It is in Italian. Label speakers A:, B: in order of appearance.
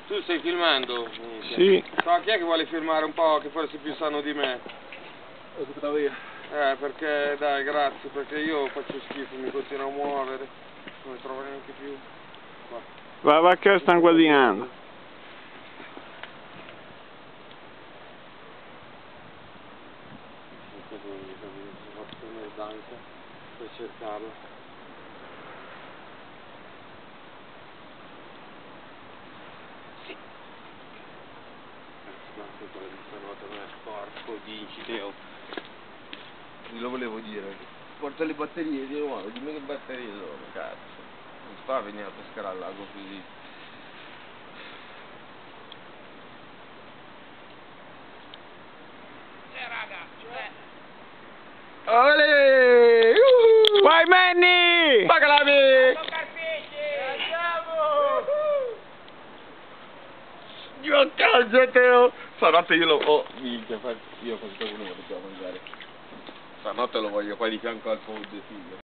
A: Tu stai filmando?
B: Sì.
A: No, chi è che vuole filmare un po' che forse più sanno di me?
C: Lo buttavo io.
A: Perché dai, grazie, perché io faccio schifo, mi continuo a muovere, non mi trovo neanche più.
B: Va che lo stanno guadagnando.
A: Per cercarlo. Porco dici,
C: Lo volevo dire. Porta le batterie, Dio, ma dimmi che batterie sono, cazzo. Non sta a venire a pescare al lago così. Olè!
B: Vai Manny!
C: Pagalami!
A: Andiamo!
C: Io a casa Teo! Stanotte io lo... Oh, minchia, io con questo non lo dobbiamo mangiare. Stanotte lo voglio qua di fianco al food, figlio.